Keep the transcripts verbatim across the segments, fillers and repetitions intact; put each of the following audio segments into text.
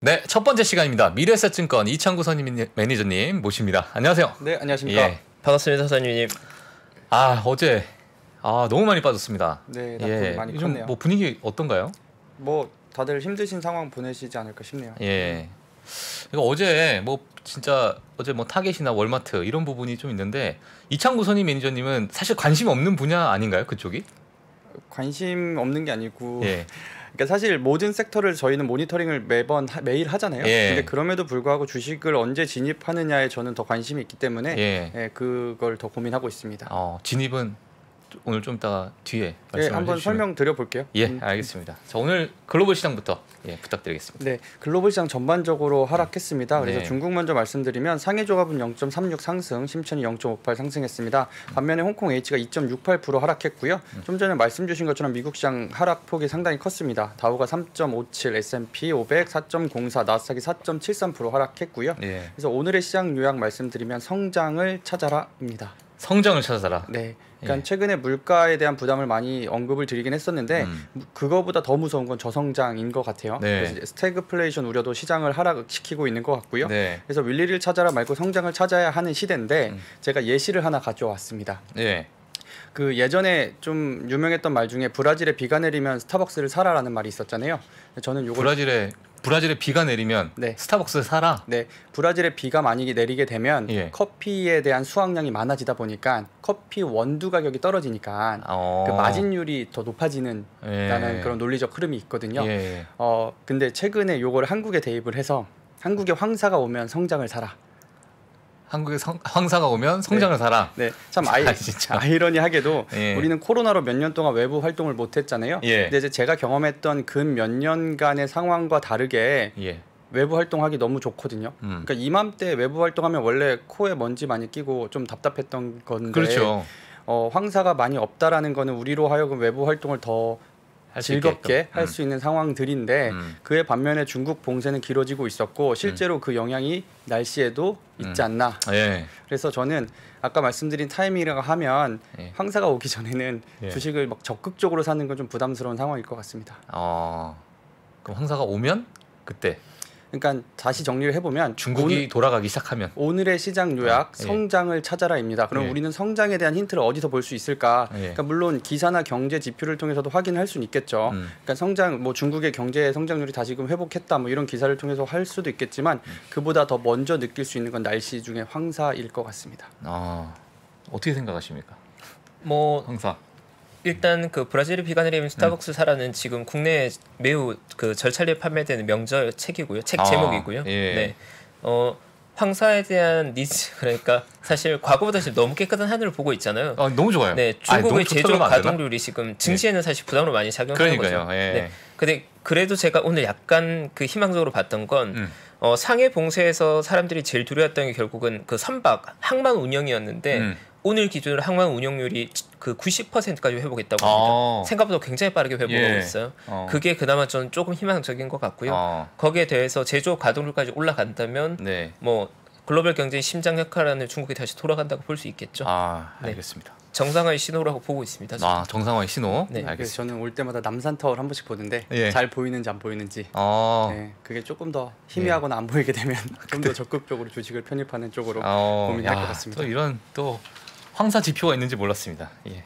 네, 첫 번째 시간입니다. 미래에셋증권 이창구 선임 매니저님 모십니다. 안녕하세요. 네, 안녕하십니까. 예. 반갑습니다, 선임님. 아, 어제 아 너무 많이 빠졌습니다. 네, 예. 많이 요즘 컸네요. 뭐 분위기 어떤가요? 뭐 다들 힘드신 상황 보내시지 않을까 싶네요. 예. 이거 어제 뭐 진짜 어제 뭐 타겟이나 월마트 이런 부분이 좀 있는데 이창구 선임 매니저님은 사실 관심 없는 분야 아닌가요, 그쪽이? 관심 없는 게 아니고. 예. 그러니까 사실 모든 섹터를 저희는 모니터링을 매번 하, 매일 하잖아요. 예. 근데 그럼에도 불구하고 주식을 언제 진입하느냐에 저는 더 관심이 있기 때문에 예. 예, 그걸 더 고민하고 있습니다. 어, 진입은 오늘 좀 이따가 뒤에 말씀을 예, 한번 해주시면. 설명드려 볼게요. 예, 음. 알겠습니다. 자, 오늘 글로벌 시장부터 예, 부탁드리겠습니다. 네, 글로벌 시장 전반적으로 하락했습니다. 그래서 네. 중국 먼저 말씀드리면 상해 조합은 영 점 삼육 상승, 심천이 영 점 오팔 상승했습니다. 반면에 홍콩 H가 이 점 육팔 퍼센트 하락했고요. 좀 전에 말씀 주신 것처럼 미국 시장 하락폭이 상당히 컸습니다. 다우가 삼 점 오칠, 에스 앤 피 오백 사 점 공사, 나스닥이 사 점 칠삼 퍼센트 하락했고요. 예. 그래서 오늘의 시장 요약 말씀드리면 성장을 찾아라입니다. 성장을 찾아라. 네. 그러니까 예. 최근에 물가에 대한 부담을 많이 언급을 드리긴 했었는데 음. 그거보다 더 무서운 건 저성장인 것 같아요. 네. 그래서 이제 스태그플레이션 우려도 시장을 하락시키고 있는 것 같고요. 네. 그래서 윌리를 찾아라 말고 성장을 찾아야 하는 시대인데 음. 제가 예시를 하나 가져왔습니다. 예. 그 예전에 좀 유명했던 말 중에 브라질에 비가 내리면 스타벅스를 사라라는 말이 있었잖아요. 저는 요걸 브라질에 브라질에 비가 내리면 네. 스타벅스 사라. 네, 브라질에 비가 많이 내리게 되면 예. 커피에 대한 수확량이 많아지다 보니까 커피 원두 가격이 떨어지니까 어. 그 마진율이 더 높아지는 예. 라는 그런 논리적 흐름이 있거든요. 예. 어 근데 최근에 요걸 한국에 대입을 해서 한국에 황사가 오면 성장을 사라. 한국에 성, 황사가 오면 성장을 사라. 네, 참 아이, 아, 진짜. 아이러니하게도 예. 우리는 코로나로 몇 년 동안 외부 활동을 못했잖아요. 예. 근데 이제 제가 경험했던 근 몇 년간의 상황과 다르게 예. 외부 활동하기 너무 좋거든요. 음. 그러니까 이맘때 외부 활동하면 원래 코에 먼지 많이 끼고 좀 답답했던 건데 그렇죠. 어, 황사가 많이 없다라는 거는 우리로 하여금 외부 활동을 더 할 수 즐겁게 있게끔. 할 음. 수 있는 상황들인데 음. 그에 반면에 중국 봉쇄는 길어지고 있었고 실제로 그 영향이 날씨에도 있지 음. 않나. 예. 그래서 저는 아까 말씀드린 타이밍이라고 하면 예. 황사가 오기 전에는 예. 주식을 막 적극적으로 사는 건 좀 부담스러운 상황일 것 같습니다. 어. 그럼 황사가 오면 그때 그러니까 다시 정리를 해보면 중국이 오늘, 돌아가기 시작하면 오늘의 시장 요약 어, 예. 성장을 찾아라입니다. 그럼 예. 우리는 성장에 대한 힌트를 어디서 볼 수 있을까? 예. 그러니까 물론 기사나 경제 지표를 통해서도 확인할 수는 있겠죠. 음. 그러니까 성장 뭐 중국의 경제 성장률이 다시금 회복했다 뭐 이런 기사를 통해서 할 수도 있겠지만 그보다 더 먼저 느낄 수 있는 건 날씨 중에 황사일 것 같습니다. 아. 어떻게 생각하십니까? 뭐 황사. 일단 그 브라질에 비가 내리면 스타벅스 사라는 지금 국내에 매우 그 절찬리에 판매되는 명절 책이고요. 책 아, 제목이고요. 예. 네. 어 황사에 대한 니즈 그러니까 사실 과거보다 지금 너무 깨끗한 하늘을 보고 있잖아요. 아, 너무 좋아요. 네, 아니, 중국의 너무 제조 좋다고 하면 안 되나? 가동률이 지금 증시에는 사실 부담으로 많이 작용하는 그러니까요. 거죠. 예. 네. 근데 그래도 제가 오늘 약간 그 희망적으로 봤던 건 음. 어, 상해 봉쇄에서 사람들이 제일 두려웠던 게 결국은 그 선박 항만 운영이었는데 음. 오늘 기준으로 항만 운영률이 그 구십 퍼센트까지 회복했다고 합니다. 어. 생각보다 굉장히 빠르게 회복하고 예. 있어요. 어. 그게 그나마 저는 조금 희망적인 것 같고요. 어. 거기에 대해서 제조 가동률까지 올라간다면 네. 뭐 글로벌 경제의 심장 역할하는 중국이 다시 돌아간다고 볼 수 있겠죠. 아, 네. 알겠습니다. 정상화의 신호라고 보고 있습니다. 저는. 아, 정상화의 신호. 네. 그래서 알겠습니다. 저는 올 때마다 남산타워를 한 번씩 보는데 예. 잘 보이는지 안 보이는지 어. 네, 그게 조금 더 희미하거나 안 보이게 되면 좀 더 적극적으로 주식을 편입하는 쪽으로 어, 고민할 야, 것 같습니다. 또 이런 또 황사 지표가 있는지 몰랐습니다. 예.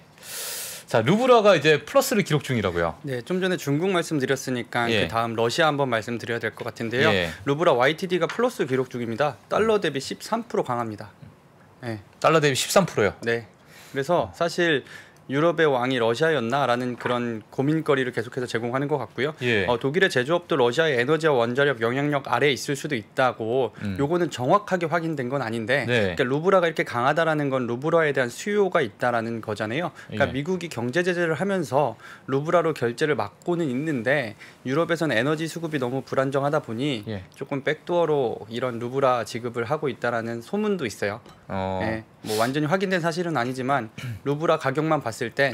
자, 루브라가 이제 플러스를 기록 중이라고요. 네, 좀 전에 중국 말씀드렸으니까 예. 그 다음 러시아 한번 말씀드려야 될 것 같은데요. 예. 루브라 와이티디가 플러스 기록 중입니다. 달러 대비 십삼 퍼센트 강합니다. 네, 달러 대비 십삼 퍼센트요. 네. 그래서 사실 유럽의 왕이 러시아였나라는 그런 고민거리를 계속해서 제공하는 것 같고요. 예. 어, 독일의 제조업도 러시아의 에너지와 원자력 영향력 아래에 있을 수도 있다고 음. 요거는 정확하게 확인된 건 아닌데 네. 그러니까 루브라가 이렇게 강하다라는 건 루브라에 대한 수요가 있다라는 거잖아요. 그러니까 예. 미국이 경제 제재를 하면서 루브라로 결제를 막고는 있는데 유럽에서는 에너지 수급이 너무 불안정하다 보니 예. 조금 백도어로 이런 루브라 지급을 하고 있다라는 소문도 있어요. 어. 네, 뭐 완전히 확인된 사실은 아니지만 루브라 가격만 봤을 때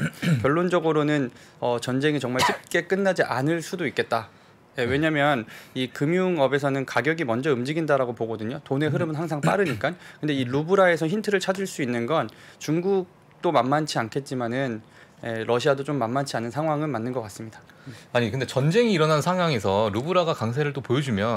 결론적으로는 어, 전쟁이 정말 쉽게 끝나지 않을 수도 있겠다. 예, 왜냐하면 이 금융업에서는 가격이 먼저 움직인다라고 보거든요. 돈의 흐름은 항상 빠르니까. 근데 이 루브라에서 힌트를 찾을 수 있는 건 중국도 만만치 않겠지만은 예, 러시아도 좀 만만치 않은 상황은 맞는 것 같습니다. 아니 근데 전쟁이 일어난 상황에서 루브라가 강세를 또 보여주면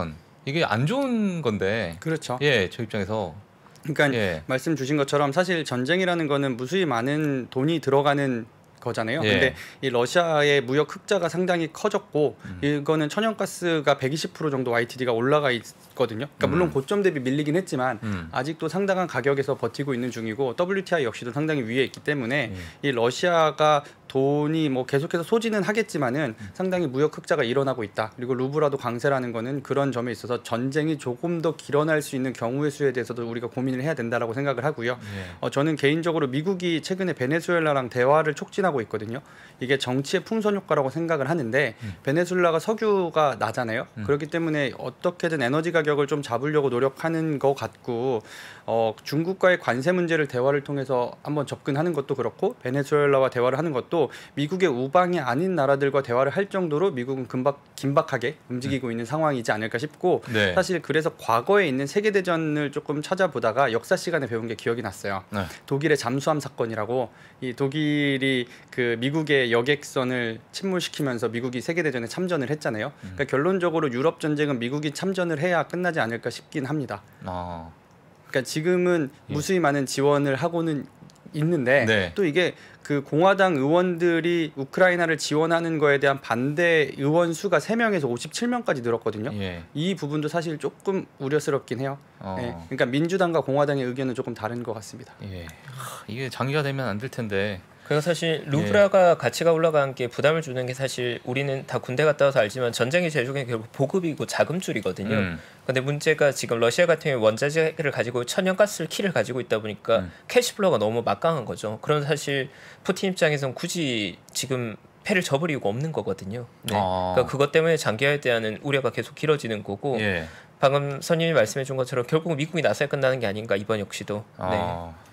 이게 안 좋은 건데. 그렇죠. 예, 저 입장에서. 그러니까 예. 말씀 주신 것처럼 사실 전쟁이라는 거는 무수히 많은 돈이 들어가는 거잖아요. 예. 근데 이 러시아의 무역 흑자가 상당히 커졌고 음. 이거는 천연가스가 백이십 퍼센트 정도 와이티디가 올라가 있거든요. 그러니까 물론 음. 고점 대비 밀리긴 했지만 음. 아직도 상당한 가격에서 버티고 있는 중이고 더블유티아이 역시도 상당히 위에 있기 때문에 음. 이 러시아가 돈이 뭐 계속해서 소진은 하겠지만은 상당히 무역 흑자가 일어나고 있다. 그리고 루브라도 강세라는 거는 그런 점에 있어서 전쟁이 조금 더 길어날 수 있는 경우의 수에 대해서도 우리가 고민을 해야 된다라고 생각을 하고요. 예. 어, 저는 개인적으로 미국이 최근에 베네수엘라랑 대화를 촉진하고 있거든요. 이게 정치의 풍선 효과라고 생각을 하는데 음. 베네수엘라가 석유가 나잖아요. 음. 그렇기 때문에 어떻게든 에너지 가격을 좀 잡으려고 노력하는 것 같고 어, 중국과의 관세 문제를 대화를 통해서 한번 접근하는 것도 그렇고 베네수엘라와 대화를 하는 것도 미국의 우방이 아닌 나라들과 대화를 할 정도로 미국은 금박, 긴박하게 움직이고 음. 있는 상황이지 않을까 싶고 네. 사실 그래서 과거에 있는 세계대전을 조금 찾아보다가 역사 시간에 배운 게 기억이 났어요. 네. 독일의 잠수함 사건이라고 이 독일이 그 미국의 여객선을 침몰시키면서 미국이 세계대전에 참전을 했잖아요. 음. 그러니까 결론적으로 유럽 전쟁은 미국이 참전을 해야 끝나지 않을까 싶긴 합니다. 아. 그러니까 지금은 예. 무수히 많은 지원을 하고는 있는데 네. 또 이게 그 공화당 의원들이 우크라이나를 지원하는 거에 대한 반대 의원 수가 세 명에서 오십칠 명까지 늘었거든요. 예. 이 부분도 사실 조금 우려스럽긴 해요. 어. 네. 그러니까 민주당과 공화당의 의견은 조금 다른 것 같습니다. 예. 하, 이게 장기화 되면 안 될 텐데. 그래서 사실 루브라가 예. 가치가 올라간 게 부담을 주는 게 사실 우리는 다 군대 갔다 와서 알지만 전쟁의 제조기는 결국 보급이고 자금줄이거든요. 음. 근데 문제가 지금 러시아 같은 경우 원자재를 가지고 천연가스를 키를 가지고 있다 보니까 음. 캐시플로우가 너무 막강한 거죠. 그런 사실 푸틴 입장에서는 굳이 지금 패를 접을 이유가 없는 거거든요. 네. 아. 그러니까 그것 때문에 장기화에 대한 우려가 계속 길어지는 거고 예. 방금 선임이 말씀해 준 것처럼 결국 미국이 나서야 끝나는 게 아닌가 이번 역시도. 아. 네.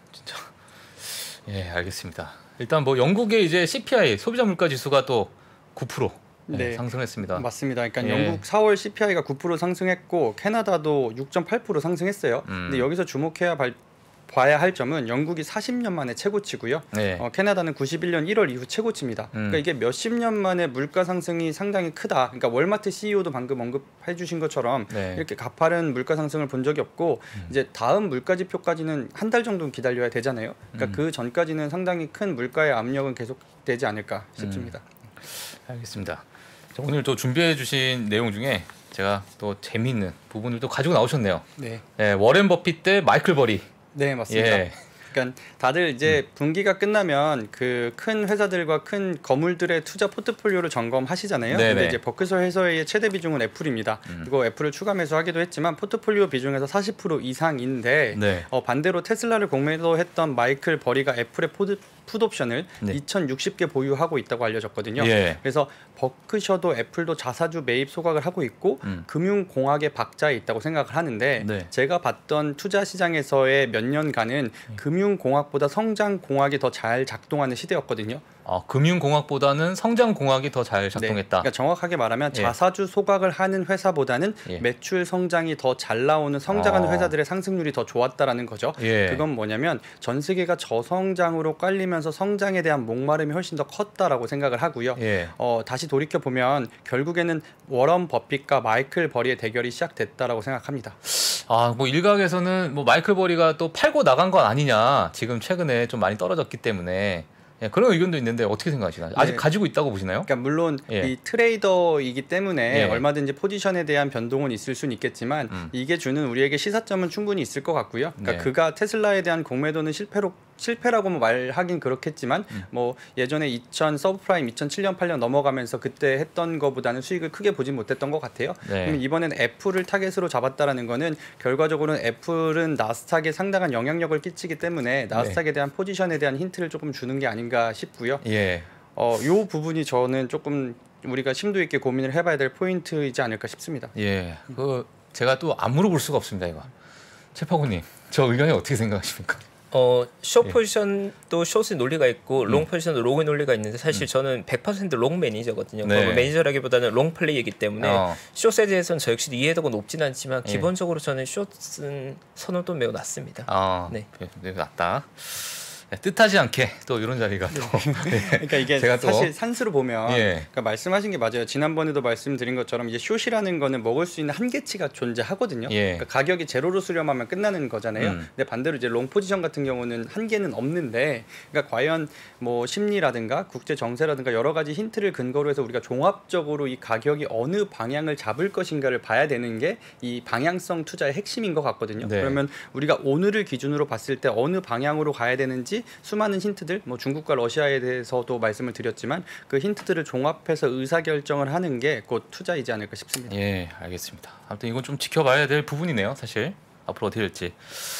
예, 알겠습니다. 일단 뭐 영국의 이제 씨피아이 소비자 물가 지수가 또 구 퍼센트 네, 네, 상승했습니다. 맞습니다. 그러니까 예. 영국 사월 씨피아이가 구 퍼센트 상승했고 캐나다도 육 점 팔 퍼센트 상승했어요. 음. 근데 여기서 주목해야 발, 봐야 할 점은 영국이 사십 년 만에 최고치고요. 네. 어, 캐나다는 구십일 년 일월 이후 최고치입니다. 음. 그러니까 이게 몇십 년 만에 물가 상승이 상당히 크다. 그러니까 월마트 씨이오도 방금 언급해 주신 것처럼 네. 이렇게 가파른 물가 상승을 본 적이 없고 음. 이제 다음 물가 지표까지는 한 달 정도는 기다려야 되잖아요. 그러니까 음. 그 전까지는 상당히 큰 물가의 압력은 계속되지 않을까 싶습니다. 음. 알겠습니다. 오늘 또 준비해 주신 내용 중에 제가 또 재미있는 부분을 또 가지고 나오셨네요. 네. 네, 워렌 버핏 대 마이클 버리. 네, 맞습니다. 예. 그러니까 다들 이제 음. 분기가 끝나면 그 큰 회사들과 큰 거물들의 투자 포트폴리오를 점검하시잖아요. 네네. 근데 이제 버크셔 해서의 최대 비중은 애플입니다. 음. 그리고 애플을 추가 매수하기도 했지만 포트폴리오 비중에서 사십 퍼센트 이상인데 네. 어, 반대로 테슬라를 공매도했던 마이클 버리가 애플의 포드 풋옵션을 네. 이천육십 개 보유하고 있다고 알려졌거든요. 예. 그래서 버크셔도 애플도 자사주 매입 소각을 하고 있고 음. 금융공학의 박자에 있다고 생각을 하는데 네. 제가 봤던 투자 시장에서의 몇 년간은 음. 금융공학보다 성장공학이 더 잘 작동하는 시대였거든요. 아, 금융공학보다는 성장공학이 더 잘 작동했다. 네. 그러니까 정확하게 말하면 예. 자사주 소각을 하는 회사보다는 예. 매출 성장이 더 잘 나오는 성장하는 아. 회사들의 상승률이 더 좋았다라는 거죠. 예. 그건 뭐냐면 전 세계가 저성장으로 깔리면서 성장에 대한 목마름이 훨씬 더 컸다라고 생각을 하고요. 예. 어, 다시 돌이켜 보면 결국에는 워런 버핏과 마이클 버리의 대결이 시작됐다라고 생각합니다. 아, 뭐 일각에서는 뭐 마이클 버리가 또 팔고 나간 건 아니냐. 지금 최근에 좀 많이 떨어졌기 때문에. 예, 그런 의견도 있는데 어떻게 생각하시나요? 아직 네. 가지고 있다고 보시나요? 그러니까 물론 예. 이 트레이더이기 때문에 예. 얼마든지 포지션에 대한 변동은 있을 수는 있겠지만 음. 이게 주는 우리에게 시사점은 충분히 있을 것 같고요. 그러니까 네. 그가 테슬라에 대한 공매도는 실패로 실패라고 말하긴 그렇겠지만 음. 뭐 예전에 이천 서브프라임 이천칠 년 팔 년 넘어가면서 그때 했던 거보다는 수익을 크게 보진 못했던 것 같아요. 네. 그럼 이번에는 애플을 타겟으로 잡았다라는 거는 결과적으로는 애플은 나스닥에 상당한 영향력을 끼치기 때문에 나스닥에 네. 대한 포지션에 대한 힌트를 조금 주는 게 아닌가 싶고요. 예. 어, 요 부분이 저는 조금 우리가 심도 있게 고민을 해봐야 될 포인트이지 않을까 싶습니다. 예. 그 제가 또 안 물어볼 수가 없습니다, 이거. 최파고님, 저 의견이 어떻게 생각하십니까? 어, 숏 포지션도 숏의 논리가 있고 롱 포지션도 롱의 논리가 있는데 사실 음. 저는 백 퍼센트 롱 매니저거든요. 네. 매니저라기보다는 롱 플레이이기 때문에 어. 숏에 대해서는 저 역시 이해도가 높진 않지만 예. 기본적으로 저는 숏은 선호도 매우 낮습니다. 아, 네, 매우 낮다. 뜻하지 않게 또 이런 자리가 또 네. 그러니까 이게 제가 또 사실 산수로 보면 예. 그러니까 말씀하신 게 맞아요. 지난번에도 말씀드린 것처럼 이제 숏이라는 거는 먹을 수 있는 한계치가 존재하거든요. 예. 그러니까 가격이 제로로 수렴하면 끝나는 거잖아요. 음. 근데 반대로 이제 롱 포지션 같은 경우는 한계는 없는데, 그러니까 과연 뭐 심리라든가 국제 정세라든가 여러 가지 힌트를 근거로 해서 우리가 종합적으로 이 가격이 어느 방향을 잡을 것인가를 봐야 되는 게 이 방향성 투자의 핵심인 것 같거든요. 네. 그러면 우리가 오늘을 기준으로 봤을 때 어느 방향으로 가야 되는지 수많은 힌트들, 뭐 중국과 러시아에 대해서도 말씀을 드렸지만 그 힌트들을 종합해서 의사결정을 하는 게 곧 투자이지 않을까 싶습니다. 예, 알겠습니다. 아무튼 이건 좀 지켜봐야 될 부분이네요, 사실. 앞으로 어떻게 될지.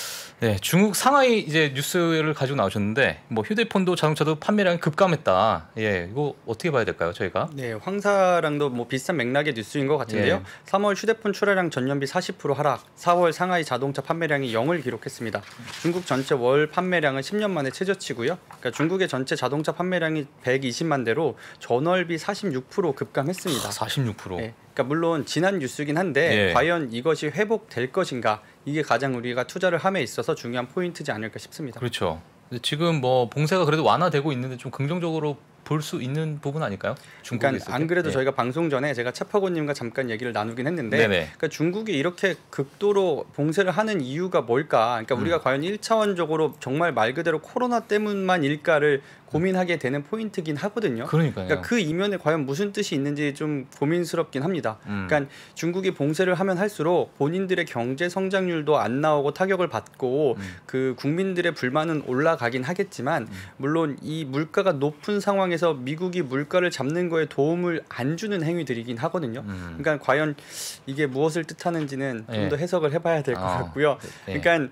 네, 중국 상하이 이제 뉴스를 가지고 나오셨는데 뭐 휴대폰도 자동차도 판매량이 급감했다. 예, 이거 어떻게 봐야 될까요, 저희가? 네, 황사랑도 뭐 비슷한 맥락의 뉴스인 것 같은데요. 예. 삼월 휴대폰 출하량 전년비 사십 퍼센트 하락, 사월 상하이 자동차 판매량이 영을 기록했습니다. 중국 전체 월 판매량은 십 년 만에 최저치고요. 그러니까 중국의 전체 자동차 판매량이 백이십만 대로 전월비 사십육 퍼센트 급감했습니다. 아, 사십육 퍼센트. 네, 그러니까 물론 지난 뉴스긴 한데 예. 과연 이것이 회복될 것인가, 이게 가장 우리가 투자를 함에 있어서 중요한 포인트지 않을까 싶습니다. 그렇죠. 근데 지금 뭐 봉쇄가 그래도 완화되고 있는데 좀 긍정적으로 볼 수 있는 부분 아닐까요? 중국에 그러니까 있을 안 때? 그래도 예. 저희가 방송 전에 제가 차파고님과 잠깐 얘기를 나누긴 했는데, 네네. 그러니까 중국이 이렇게 극도로 봉쇄를 하는 이유가 뭘까? 그러니까 우리가 음. 과연 일차원적으로 정말 말 그대로 코로나 때문만일까를 고민하게 되는 포인트긴 하거든요. 그러니까요. 그러니까 그 이면에 과연 무슨 뜻이 있는지 좀 고민스럽긴 합니다. 음. 그러니까 중국이 봉쇄를 하면 할수록 본인들의 경제 성장률도 안 나오고 타격을 받고 음. 그 국민들의 불만은 올라가긴 하겠지만, 물론 이 물가가 높은 상황에서 미국이 물가를 잡는 거에 도움을 안 주는 행위들이긴 하거든요. 음. 그러니까 과연 이게 무엇을 뜻하는지는 좀 예. 더 해석을 해봐야 될 것 어. 같고요. 예. 그러니까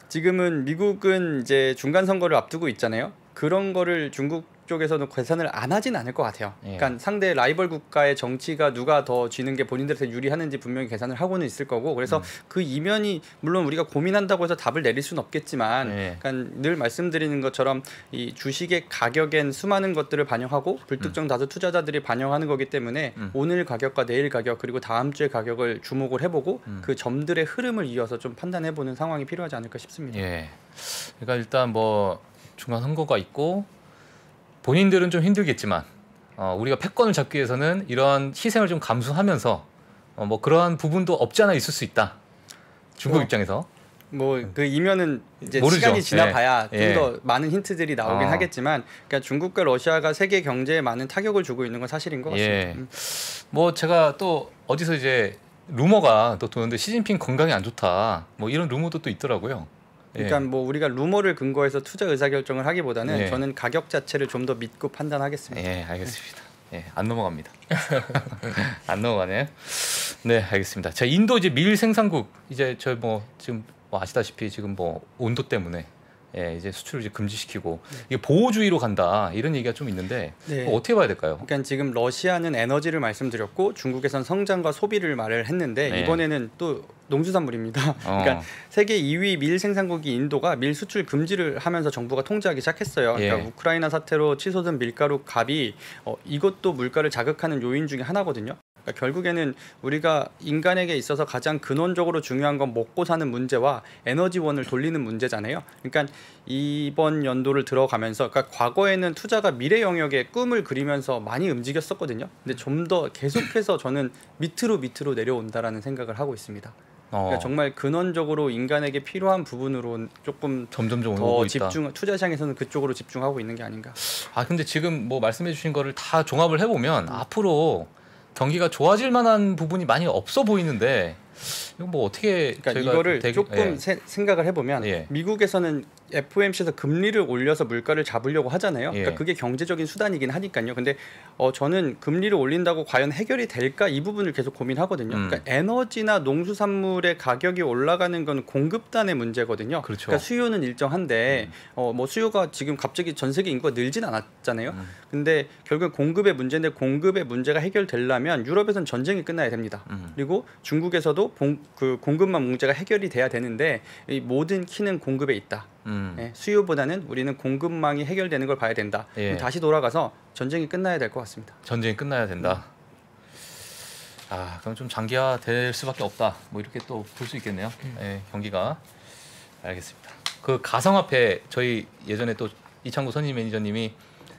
지금은 미국은 이제 중간 선거를 앞두고 있잖아요. 그런 거를 중국 쪽에서는 계산을 안 하진 않을 것 같아요. 예. 그러니까 상대 라이벌 국가의 정치가 누가 더 쥐는 게 본인들한테 유리하는지 분명히 계산을 하고는 있을 거고, 그래서 음. 그 이면이 물론 우리가 고민한다고 해서 답을 내릴 수는 없겠지만, 예. 그러니까 늘 말씀드리는 것처럼 이 주식의 가격엔 수많은 것들을 반영하고 불특정 다수 투자자들이 반영하는 거기 때문에 음. 오늘 가격과 내일 가격 그리고 다음 주의 가격을 주목을 해보고 음. 그 점들의 흐름을 이어서 좀 판단해보는 상황이 필요하지 않을까 싶습니다. 예. 그러니까 일단 뭐 중간 선거가 있고 본인들은 좀 힘들겠지만 어, 우리가 패권을 잡기 위해서는 이러한 희생을 좀 감수하면서 어, 뭐 그러한 부분도 없지 않아 있을 수 있다. 중국 어. 입장에서. 뭐 그 이면은 이제 모르죠. 시간이 지나봐야 예. 좀 더 많은 힌트들이 나오긴 어. 하겠지만, 그러니까 중국과 러시아가 세계 경제에 많은 타격을 주고 있는 건 사실인 것 같습니다. 예. 음. 뭐 제가 또 어디서 이제 루머가 또 도는데 시진핑 건강이 안 좋다. 뭐 이런 루머도 또 있더라고요. 예. 그러니까 뭐 우리가 루머를 근거해서 투자 의사결정을 하기보다는 예. 저는 가격 자체를 좀 더 믿고 판단하겠습니다. 예, 알겠습니다. 예, 안 넘어갑니다. 안 넘어가네요. 네, 알겠습니다. 자, 인도 이제 밀 생산국 이제 저 뭐 지금 뭐 아시다시피 지금 뭐 온도 때문에 예, 이제 수출을 이제 금지시키고 이게 보호주의로 간다 이런 얘기가 좀 있는데 네. 뭐 어떻게 봐야 될까요? 그러니까 지금 러시아는 에너지를 말씀드렸고 중국에선 성장과 소비를 말을 했는데 네. 이번에는 또 농수산물입니다. 어. 그러니까 세계 이 위 밀 생산국이 인도가 밀 수출 금지를 하면서 정부가 통제하기 시작했어요. 그러니까 예. 우크라이나 사태로 치솟은 밀가루 값이 어, 이것도 물가를 자극하는 요인 중에 하나거든요. 그러니까 결국에는 우리가 인간에게 있어서 가장 근원적으로 중요한 건 먹고 사는 문제와 에너지원을 돌리는 문제잖아요. 그러니까 이번 연도를 들어가면서, 그러니까 과거에는 투자가 미래 영역에 꿈을 그리면서 많이 움직였었거든요. 근데 좀 더 계속해서 저는 밑으로 밑으로 내려온다라는 생각을 하고 있습니다. 어, 그러니까 정말 근원적으로 인간에게 필요한 부분으로 조금 점점점 더 오고 있다. 집중, 투자 시장에서는 그쪽으로 집중하고 있는 게 아닌가. 아 근데 지금 뭐 말씀해주신 거를 다 종합을 해보면 음. 앞으로 경기가 좋아질 만한 부분이 많이 없어 보이는데 이건 뭐 어떻게 그러니까 저희가 이거를 대기- 조금 예. 세- 생각을 해보면 예. 미국에서는 에프오엠씨에서 금리를 올려서 물가를 잡으려고 하잖아요. 예. 그러니까 그게 경제적인 수단이긴 하니까요. 근데 어, 저는 금리를 올린다고 과연 해결이 될까 이 부분을 계속 고민하거든요. 음. 그러니까 에너지나 농수산물의 가격이 올라가는 건 공급단의 문제거든요. 그렇죠. 그러니까 수요는 일정한데 음. 어, 뭐 수요가 지금 갑자기 전 세계 인구가 늘진 않았잖아요. 음. 근데 결국 공급의 문제인데 공급의 문제가 해결되려면 유럽에선 전쟁이 끝나야 됩니다. 음. 그리고 중국에서도 공, 그 공급망 문제가 해결이 돼야 되는데 이 모든 키는 공급에 있다. 음. 예, 수요보다는 우리는 공급망이 해결되는 걸 봐야 된다. 예. 그럼 다시 돌아가서 전쟁이 끝나야 될 것 같습니다. 전쟁이 끝나야 된다. 아 그럼 좀 장기화 될 수밖에 없다. 뭐 이렇게 또 볼 수 있겠네요. 예, 경기가 알겠습니다. 그 가상화폐 저희 예전에 또 이창구 선임 매니저님이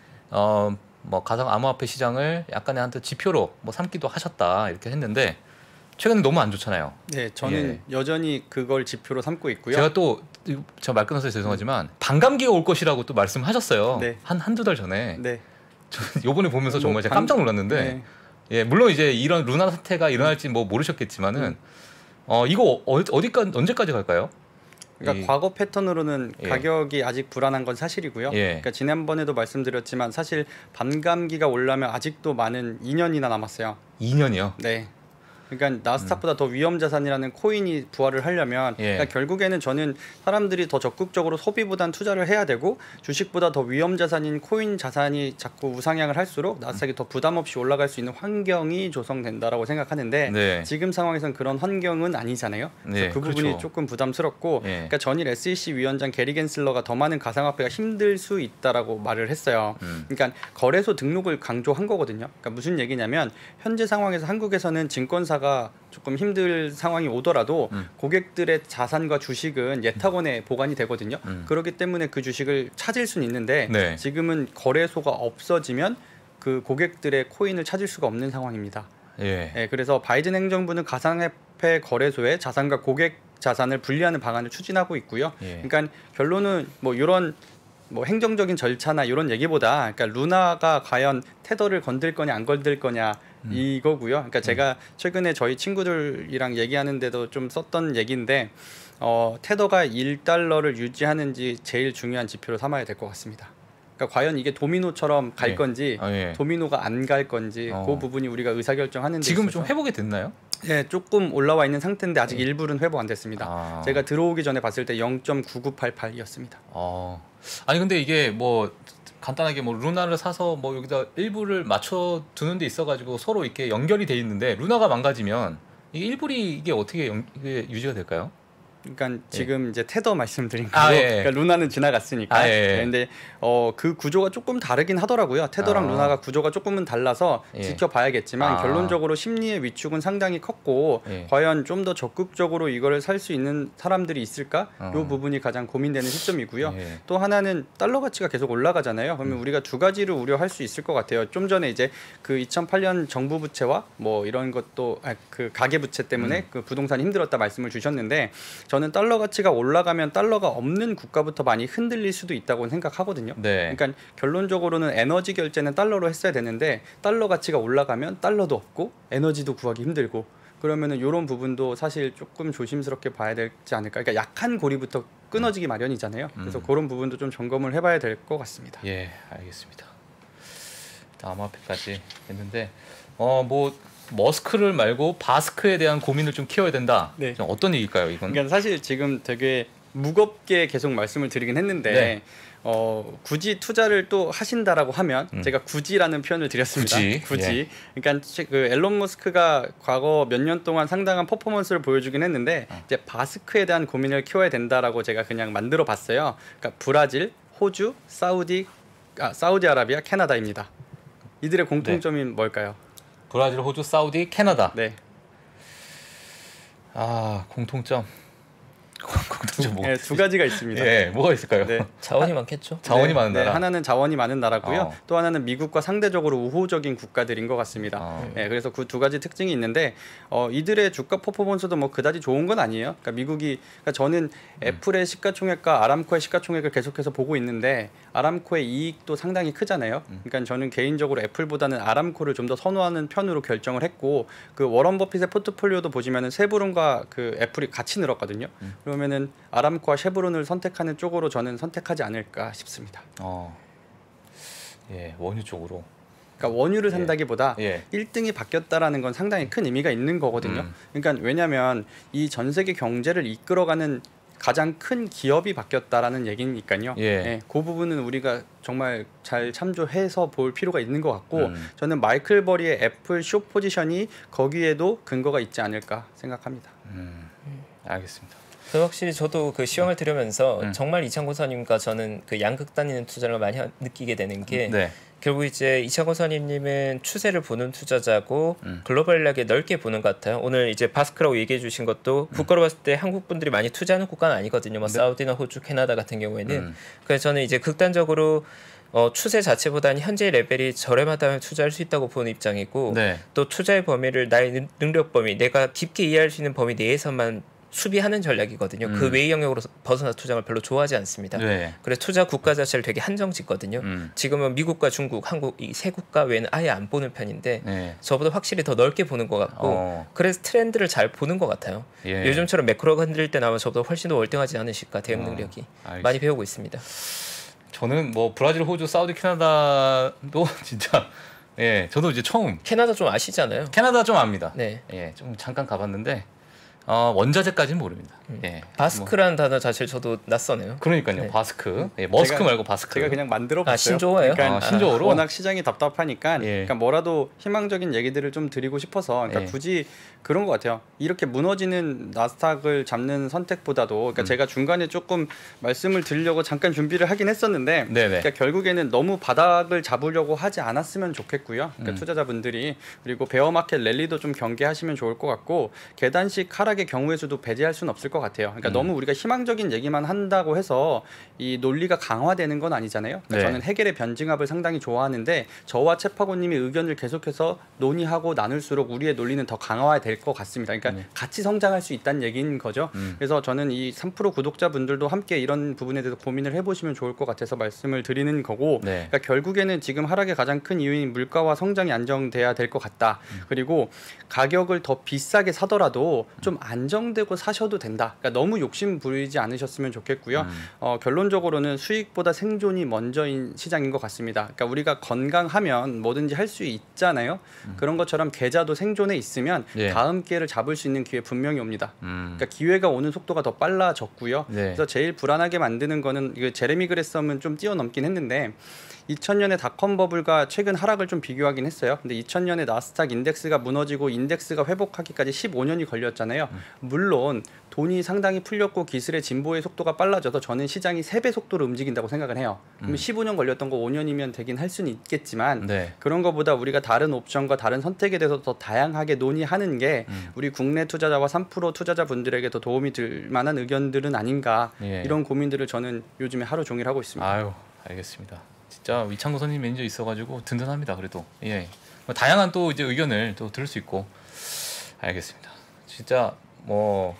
어 뭐 가상 암호화폐 시장을 약간의 한 지표로 뭐 삼기도 하셨다 이렇게 했는데 최근에 너무 안 좋잖아요. 네, 저는 예. 여전히 그걸 지표로 삼고 있고요. 제가 또 저 말 끊어서 죄송하지만 반감기가 올 것이라고 또 말씀하셨어요. 네. 한 한두 달 전에. 네. 저 요번에 보면서 뭐 정말 제가 반- 깜짝 놀랐는데 네. 예, 물론 이제 이런 루나 사태가 일어날지 뭐 모르셨겠지만은 음. 어 이거 어, 어디까 언제까지 갈까요? 그러니까 이- 과거 패턴으로는 예. 가격이 아직 불안한 건 사실이고요. 예. 그러니까 지난번에도 말씀드렸지만 사실 반감기가 오려면 아직도 많은 이 년이나 남았어요. 이 년이요. 네. 그러니까 나스닥보다 더 위험 자산이라는 코인이 부활을 하려면 예. 그러니까 결국에는 저는 사람들이 더 적극적으로 소비보단 투자를 해야 되고 주식보다 더 위험 자산인 코인 자산이 자꾸 우상향을 할수록 나스닥이 더 부담 없이 올라갈 수 있는 환경이 조성된다라고 생각하는데 네. 지금 상황에서는 그런 환경은 아니잖아요. 그래서 네, 그 부분이 그렇죠. 조금 부담스럽고 예. 그러니까 전일 에스이씨 위원장 게리 겐슬러가 더 많은 가상화폐가 힘들 수 있다라고 말을 했어요. 음. 그러니까 거래소 등록을 강조한 거거든요. 그러니까 무슨 얘기냐면 현재 상황에서 한국에서는 증권사가 조금 힘들 상황이 오더라도 음. 고객들의 자산과 주식은 예탁원에 보관이 되거든요. 음. 그렇기 때문에 그 주식을 찾을 수는 있는데 네. 지금은 거래소가 없어지면 그 고객들의 코인을 찾을 수가 없는 상황입니다. 예. 네, 그래서 바이든 행정부는 가상화폐 거래소에 자산과 고객 자산을 분리하는 방안을 추진하고 있고요. 예. 그러니까 결론은 뭐 이런 뭐 행정적인 절차나 이런 얘기보다 그러니까 루나가 과연 테더를 건들 거냐 안 건들 거냐 음. 이거고요. 그러니까 제가 최근에 저희 친구들이랑 얘기하는데도 좀 썼던 얘기인데 어, 테더가 일 달러를 유지하는지 제일 중요한 지표로 삼아야 될 것 같습니다. 그러니까 과연 이게 도미노처럼 갈 예. 건지 아, 예. 도미노가 안 갈 건지 어. 그 부분이 우리가 의사결정하는 데 지금 있어서 좀 회복이 됐나요? 네, 조금 올라와 있는 상태인데 아직 예. 일부는 회복 안 됐습니다. 아. 제가 들어오기 전에 봤을 때 영 점 구구팔팔이었습니다. 어. 아니 근데 이게 뭐 간단하게 뭐 루나를 사서 뭐 여기다 일부를 맞춰 두는 데 있어 가지고 서로 이렇게 연결이 돼 있는데 루나가 망가지면 이 일불이 이게 어떻게 연, 이게 유지가 될까요? 그러니까 지금 이제 테더 말씀드린 거고, 아, 예, 예. 그러니까 루나는 지나갔으니까. 아, 예, 예. 네, 근데 어, 그 구조가 조금 다르긴 하더라고요. 테더랑 아. 루나가 구조가 조금은 달라서 예. 지켜봐야겠지만 아. 결론적으로 심리의 위축은 상당히 컸고 예. 과연 좀 더 적극적으로 이거를 살 수 있는 사람들이 있을까? 어. 이 부분이 가장 고민되는 시점이고요. 예. 또 하나는 달러 가치가 계속 올라가잖아요. 그러면 음. 우리가 두 가지를 우려할 수 있을 것 같아요. 좀 전에 이제 그 이천팔 년 정부 부채와 뭐 이런 것도 아, 그 가계 부채 때문에 음. 그 부동산이 힘들었다 말씀을 주셨는데 저는 달러 가치가 올라가면 달러가 없는 국가부터 많이 흔들릴 수도 있다고 생각하거든요. 네. 그러니까 결론적으로는 에너지 결제는 달러로 했어야 되는데 달러 가치가 올라가면 달러도 없고 에너지도 구하기 힘들고 그러면은 이런 부분도 사실 조금 조심스럽게 봐야 되지 않을까. 그러니까 약한 고리부터 끊어지기 마련이잖아요. 그래서 음. 그런 부분도 좀 점검을 해봐야 될 것 같습니다. 예, 알겠습니다. 암호화폐까지 했는데 어 뭐 머스크를 말고 바스크에 대한 고민을 좀 키워야 된다. 네. 좀 어떤 얘기일까요, 이건? 그러니까 사실 지금 되게 무겁게 계속 말씀을 드리긴 했는데 네. 어, 굳이 투자를 또 하신다라고 하면 음. 제가 굳이라는 표현을 드렸습니다. 굳이, 굳이. 예. 그러니까 그 앨런 머스크가 과거 몇 년 동안 상당한 퍼포먼스를 보여주긴 했는데 어. 이제 바스크에 대한 고민을 키워야 된다라고 제가 그냥 만들어 봤어요. 그러니까 브라질, 호주, 사우디, 아, 사우디아라비아, 캐나다입니다. 이들의 공통점이 뭘까요? 브라질, 호주, 사우디, 캐나다. 네. 아, 공통점. 공통점 뭐? 네, 두 가지가 있습니다. 예, 뭐가 있을까요? 네. 자원이 많겠죠. 자원이 네, 많은 네, 나라. 하나는 자원이 많은 나라고요. 어. 또 하나는 미국과 상대적으로 우호적인 국가들인 것 같습니다. 어. 네, 그래서 그 두 가지 특징이 있는데 어, 이들의 주가 퍼포먼스도 뭐 그다지 좋은 건 아니에요. 그러니까 미국이 그러니까 저는 애플의 시가총액과 아람코의 시가총액을 계속해서 보고 있는데 아람코의 이익도 상당히 크잖아요. 그러니까 저는 개인적으로 애플보다는 아람코를 좀 더 선호하는 편으로 결정을 했고 그 워런 버핏의 포트폴리오도 보시면은 세브론과 그 애플이 같이 늘었거든요. 음. 그러면은 아람코와 쉐브론을 선택하는 쪽으로 저는 선택하지 않을까 싶습니다. 어. 예, 원유 쪽으로. 그러니까 원유를 산다기보다 예. 일 등이 바뀌었다라는 건 상당히 큰 의미가 있는 거거든요. 음. 그러니까 왜냐하면 이 전 세계 경제를 이끌어가는 가장 큰 기업이 바뀌었다라는 얘기니까요. 예. 예, 그 부분은 우리가 정말 잘 참조해서 볼 필요가 있는 것 같고 음. 저는 마이클 버리의 애플 숏 포지션이 거기에도 근거가 있지 않을까 생각합니다. 음. 알겠습니다. 그래서 확실히 저도 그 시황을 들으면서 음. 정말 이창곤 선임과 저는 그 양극 다니는 투자를 많이 하- 느끼게 되는 게 네. 결국 이제 이창곤 선임님은 추세를 보는 투자자고 음. 글로벌하게 넓게 보는 것 같아요. 오늘 이제 바스크라고 얘기해 주신 것도 국가로 봤을 때 한국 분들이 많이 투자하는 국가는 아니거든요. 뭐 네. 사우디나 호주, 캐나다 같은 경우에는. 음. 그래서 저는 이제 극단적으로 어, 추세 자체보다는 현재 레벨이 저렴하다면 투자할 수 있다고 보는 입장이고 네. 또 투자의 범위를 나의 능- 능력 범위, 내가 깊게 이해할 수 있는 범위 내에서만 수비하는 전략이거든요. 음. 그 외의 영역으로 벗어나 투자를 별로 좋아하지 않습니다. 네. 그래서 투자 국가 자체를 되게 한정짓거든요. 음. 지금은 미국과 중국, 한국 이 세 국가 외에는 아예 안 보는 편인데 네. 저보다 확실히 더 넓게 보는 것 같고 어. 그래서 트렌드를 잘 보는 것 같아요. 예. 요즘처럼 매크로가 흔들릴 때 나면 저보다 훨씬 더 월등하지 않으실까 대응 어, 능력이 알겠습니다. 많이 배우고 있습니다. 저는 뭐 브라질, 호주, 사우디, 캐나다도 진짜 예, 저도 이제 처음 캐나다 좀 아시잖아요. 캐나다 좀 압니다. 네. 예, 좀 잠깐 가봤는데 어, 원자재까지는 모릅니다. 음. 예. 뭐, 바스크라는 단어 자체를 저도 낯서네요. 그러니까요. 네. 바스크. 예, 머스크 제가- 말고 바스크. 제가 그냥 만들어봤어요. 아, 신조어예요? 그러니까 아, 신조어로? 워낙 시장이 답답하니까 예. 그러니까 뭐라도 희망적인 얘기들을 좀 드리고 싶어서 그러니까 예. 굳이 그런 것 같아요. 이렇게 무너지는 나스닥을 잡는 선택보다도 그러니까 음. 제가 중간에 조금 말씀을 드리려고 잠깐 준비를 하긴 했었는데 네네. 그러니까 결국에는 너무 바닥을 잡으려고 하지 않았으면 좋겠고요. 그러니까 음. 투자자분들이 그리고 베어마켓 랠리도 좀 경계하시면 좋을 것 같고 계단식 하락의 경우의 수도 배제할 수는 없을 것 같아요. 그러니까 음. 너무 우리가 희망적인 얘기만 한다고 해서 이 논리가 강화되는 건 아니잖아요. 그러니까 네. 저는 해겔의 변증합을 상당히 좋아하는데 저와 채파고님의 의견을 계속해서 논의하고 나눌수록 우리의 논리는 더 강화될 것 같습니다. 그러니까 네. 같이 성장할 수 있다는 얘기인 거죠. 음. 그래서 저는 이 삼 프로 구독자분들도 함께 이런 부분에 대해서 고민을 해보시면 좋을 것 같아서 말씀을 드리는 거고 네. 그러니까 결국에는 지금 하락의 가장 큰 이유인 물가와 성장이 안정돼야 될 것 같다. 음. 그리고 가격을 더 비싸게 사더라도 좀 안정되고 사셔도 된다. 그러니까 너무 욕심 부리지 않으셨으면 좋겠고요. 음. 어, 결론적으로는 수익보다 생존이 먼저인 시장인 것 같습니다. 그러니까 우리가 건강하면 뭐든지 할 수 있잖아요. 그런 것처럼 계좌도 생존에 있으면 음. 예. 다음 기회를 잡을 수 있는 기회 분명히 옵니다. 음. 그러니까 기회가 오는 속도가 더 빨라졌고요. 네. 그래서 제일 불안하게 만드는 거는 이거 제레미 그레썸은 좀 뛰어넘긴 했는데 이천 년의 닷컴 버블과 최근 하락을 좀 비교하긴 했어요. 근데 이천 년에 나스닥 인덱스가 무너지고 인덱스가 회복하기까지 십오 년이 걸렸잖아요. 물론 돈이 상당히 풀렸고 기술의 진보의 속도가 빨라져서 저는 시장이 세 배 속도로 움직인다고 생각을 해요. 그럼 음. 십오 년 걸렸던 거 오 년이면 되긴 할 수는 있겠지만 네. 그런 것보다 우리가 다른 옵션과 다른 선택에 대해서 더 다양하게 논의하는 게 음. 우리 국내 투자자와 삼 프로 투자자분들에게 더 도움이 될 만한 의견들은 아닌가 예. 이런 고민들을 저는 요즘에 하루 종일 하고 있습니다. 아유, 알겠습니다. 진짜 이창구 선임 매니저 있어가지고 든든합니다. 그래도 예, 뭐 다양한 또 이제 의견을 또 들을 수 있고 알겠습니다. 진짜 뭐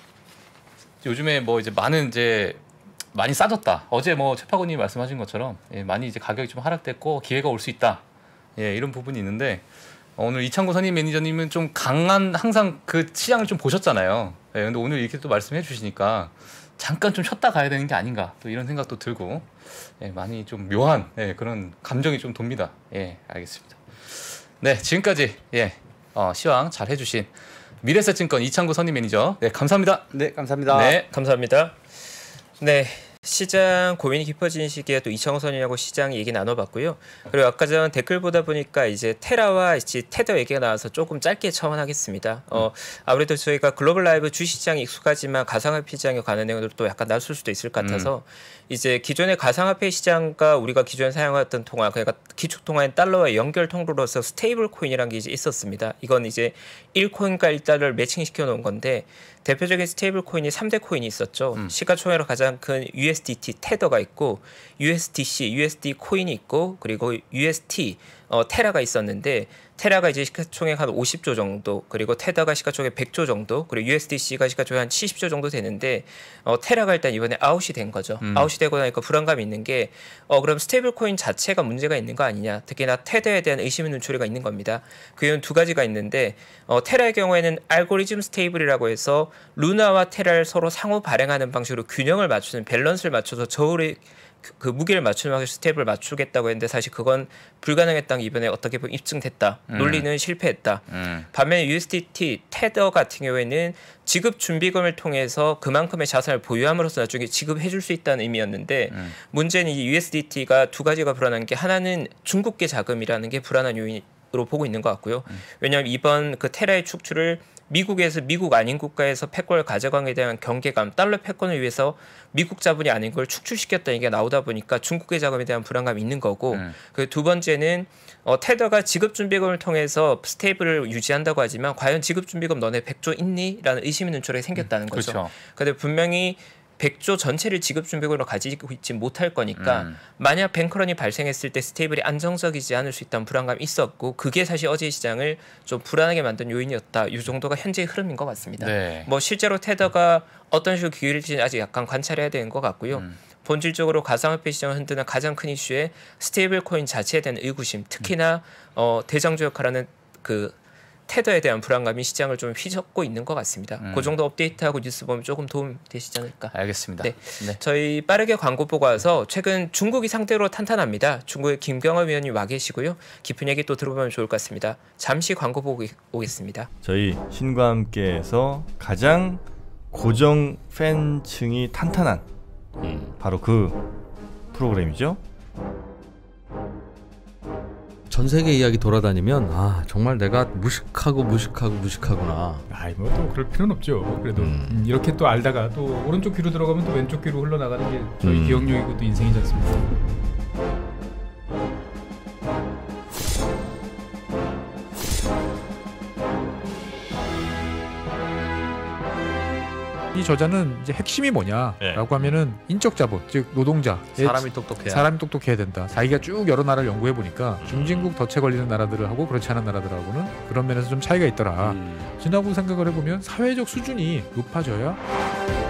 요즘에 뭐 이제 많은 이제 많이 싸졌다. 어제 뭐 최파고님이 말씀하신 것처럼 예, 많이 이제 가격이 좀 하락됐고 기회가 올 수 있다. 예, 이런 부분이 있는데 어, 오늘 이창구 선임 매니저님은 좀 강한 항상 그 시장을 좀 보셨잖아요. 예, 근데 오늘 이렇게 또 말씀해 주시니까 잠깐 좀 쉬었다 가야 되는 게 아닌가 또 이런 생각도 들고 예, 많이 좀 묘한 예, 그런 감정이 좀 돕니다. 예, 알겠습니다. 네, 지금까지 예, 어, 시황 잘 해주신 미래에셋증권 이창구 선임 매니저 네, 감사합니다. 네, 감사합니다. 네. 감사합니다. 네. 시장 고민이 깊어진 시기에 또 이창호 선임하고 시장 얘기 나눠봤고요. 그리고 아까 전 댓글 보다 보니까 이제 테라와 이제 테더 얘기가 나와서 조금 짧게 첨언하겠습니다. 어, 아무래도 저희가 글로벌 라이브 주시장이 익숙하지만 가상화폐 시장에 관한 내용들도 또 약간 낯설 수도 있을 것 같아서 음. 이제 기존의 가상화폐 시장과 우리가 기존에 사용했던 통화, 그러니까 기축통화인 달러와 연결 통로로서 스테이블 코인이라는 게 이제 있었습니다. 이건 이제 일 코인과 일 달러를 매칭시켜 놓은 건데 대표적인 스테이블 코인이 삼 대 코인이 있었죠. 음. 시가총액으로 가장 큰 유에스디티 테더가 있고 유에스디씨, 유에스디 코인이 있고 그리고 유에스티 어, 테라가 있었는데 테라가 이제 시가총액 한 오십조 정도 그리고 테더가 시가총액 백조 정도 그리고 유에스디씨가 시가총액 한 칠십조 정도 되는데 어, 테라가 일단 이번에 아웃이 된 거죠. 음. 아웃이 되고 나니까 불안감이 있는 게 어, 그럼 스테이블 코인 자체가 문제가 있는 거 아니냐. 특히나 테더에 대한 의심의 눈초리가 있는 겁니다. 그 이유는 두 가지가 있는데 어, 테라의 경우에는 알고리즘 스테이블이라고 해서 루나와 테라를 서로 상호 발행하는 방식으로 균형을 맞추는 밸런스를 맞춰서 저울의 그, 그 무게를 맞추는 방식 스텝을 맞추겠다고 했는데 사실 그건 불가능했다는 게 이번에 어떻게 보면 입증됐다. 음. 논리는 실패했다. 음. 반면에 유에스디티 테더 같은 경우에는 지급 준비금을 통해서 그만큼의 자산을 보유함으로써 나중에 지급해 줄 수 있다는 의미였는데 음. 문제는 이 유에스디티가 두 가지가 불안한 게 하나는 중국계 자금이라는 게 불안한 요인으로 보고 있는 것 같고요. 음. 왜냐하면 이번 그 테라의 축출을 미국에서 미국 아닌 국가에서 패권을 가져간에 대한 경계감, 달러 패권을 위해서 미국 자본이 아닌 걸 축출시켰다는 얘기가 나오다 보니까 중국의 자금에 대한 불안감이 있는 거고 음. 그 두 번째는 어, 테더가 지급준비금을 통해서 스테이블을 유지한다고 하지만 과연 지급준비금 너네 백조 있니? 라는 의심이 눈초리에 생겼다는 거죠. 그렇죠. 근데 분명히 백조 전체를 지급준비금으로 가지고 있지 못할 거니까 음. 만약 뱅크런이 발생했을 때 스테이블이 안정적이지 않을 수 있다는 불안감이 있었고 그게 사실 어제 시장을 좀 불안하게 만든 요인이었다. 이 정도가 현재의 흐름인 것 같습니다. 네. 뭐 실제로 테더가 어떤 식으로 기울일지는 아직 약간 관찰해야 되는 것 같고요. 음. 본질적으로 가상화폐 시장을 흔드는 가장 큰 이슈에 스테이블 코인 자체에 대한 의구심, 특히나 어, 대장주 역할하는 그 테더에 대한 불안감이 시장을 좀 휘젓고 있는 것 같습니다. 음. 그 정도 업데이트하고 뉴스 보면 조금 도움 되시지 않을까. 알겠습니다. 네. 네. 저희 빠르게 광고 보고 와서 최근 중국이 상대로 탄탄합니다. 중국의 김경화 위원님 와 계시고요. 깊은 얘기 또 들어보면 좋을 것 같습니다. 잠시 광고 보고 오겠습니다. 저희 신과 함께해서 가장 고정 팬층이 탄탄한 음. 바로 그 프로그램이죠. 전 세계 이야기 돌아다니면 아 정말 내가 무식하고 무식하고 무식하구나. 아이 뭐 또 그럴 필요는 없죠. 그래도 음. 음, 이렇게 또 알다가 또 오른쪽 귀로 들어가면 또 왼쪽 귀로 흘러나가는 게 저희 음. 기억력이고 또 인생이지 않습니까? 이 저자는 이제 핵심이 뭐냐라고 네. 하면은 인적 자본, 즉 노동자, 사람이 똑똑해야 사람이 똑똑해야 된다. 자기가 쭉 여러 나라를 연구해 보니까 음. 중진국 덫에 걸리는 나라들하고 그렇지 않은 나라들하고는 그런 면에서 좀 차이가 있더라. 음. 지나고 생각을 해보면 사회적 수준이 높아져야